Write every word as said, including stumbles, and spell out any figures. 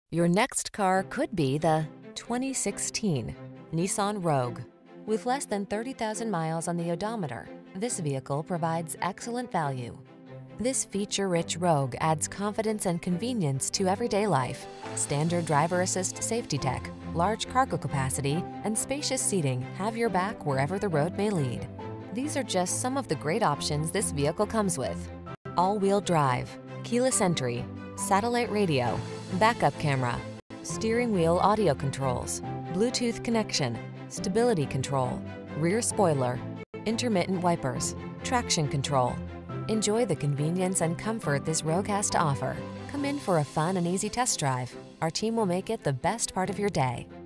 Your next car could be the twenty sixteen Nissan Rogue. With less than thirty thousand miles on the odometer, this vehicle provides excellent value. This feature-rich Rogue adds confidence and convenience to everyday life. Standard driver assist safety tech, large cargo capacity, and spacious seating have your back wherever the road may lead. These are just some of the great options this vehicle comes with: all-wheel drive, keyless entry, satellite radio, backup camera, steering wheel audio controls, Bluetooth connection, stability control, rear spoiler, intermittent wipers, traction control. Enjoy the convenience and comfort this Rogue has to offer. Come in for a fun and easy test drive. Our team will make it the best part of your day.